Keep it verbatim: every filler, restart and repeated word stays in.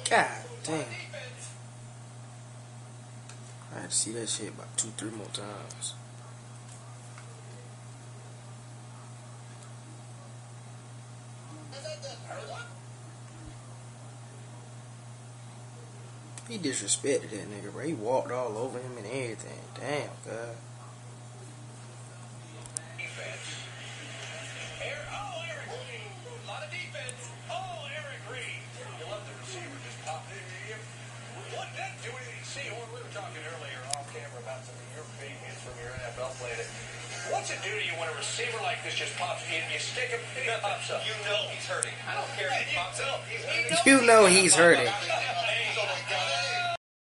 God damn. I had to see that shit about two, three more times. He disrespected that nigga, bro. He walked all over him and everything. Damn, God. Oh, Eric Reid. A lot of defense. Oh, Eric Reid. You love the receiver just popped in. What did do anything? See, we were talking earlier off camera about some of your opinions from your N F L play. What's it do to you when a receiver like this just pops in and you stick him and he pops up? You know he's hurting. I don't care if he pops up. You know he's hurting.